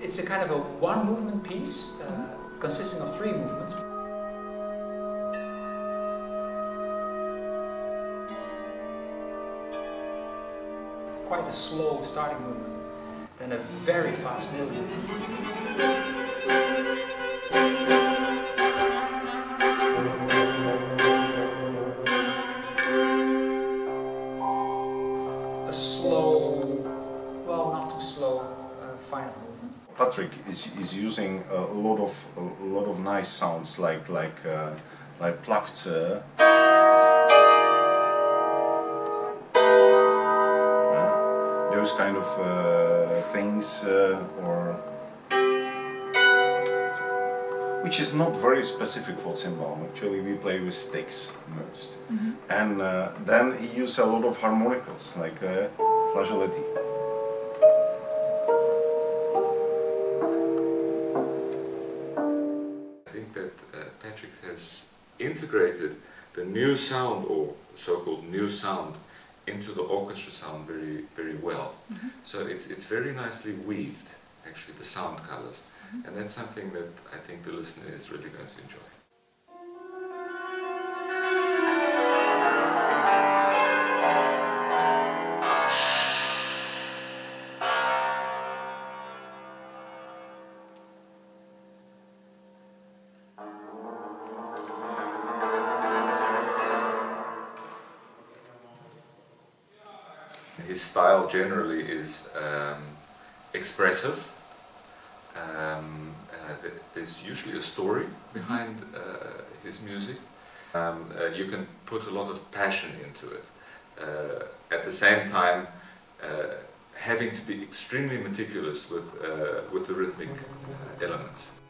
It's a kind of a one movement piece consisting of 3 movements. Quite a slow starting movement, then a very fast middle movement. A slow, well, not too slow, final movement. Patrick is using a lot of nice sounds like plucked. Those kind of things, or which is not very specific for cymbal. Actually, we play with sticks most, and then he used a lot of harmonicals like flageoletti. I think that Patrick has integrated the new sound, or so-called new sound, into the orchestra sound very well. So it's very nicely weaved, actually, the sound colors, and that's something that I think the listener is really going to enjoy. His style generally is expressive. There's usually a story behind his music. You can put a lot of passion into it. At the same time, having to be extremely meticulous with the rhythmic elements.